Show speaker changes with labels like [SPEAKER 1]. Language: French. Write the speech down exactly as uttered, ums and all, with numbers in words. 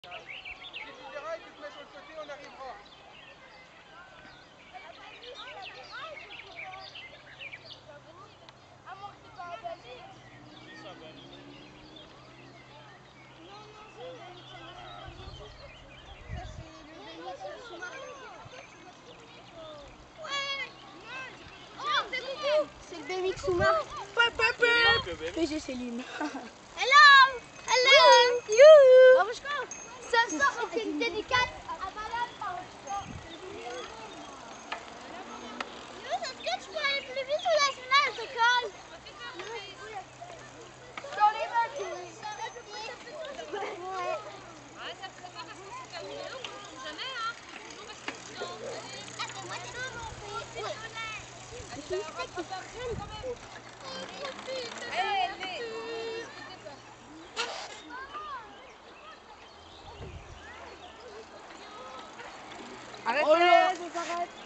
[SPEAKER 1] tu verras et tu te mets sur le côté, on arrivera.
[SPEAKER 2] C'est le B M X sous-marin. P G Céline.
[SPEAKER 3] Hello! Hello! You! Babushko! Ce soir, c'est une dédicace à Madame Babushko. Younes, est-ce que tu peux aller plus vite ou la semelle se colle? Sur les mains, ouais.
[SPEAKER 4] Ah, ça fait pas parce que c'est pas une vidéo qu'on ne trouve jamais, hein. Faut toujours rester prudent.
[SPEAKER 3] Ah, c'est moi qui l'ai monté.
[SPEAKER 4] Allez, bah, rattrape un petit peu quand même. Allez, allez. Arrête,
[SPEAKER 2] Oh là, arrête.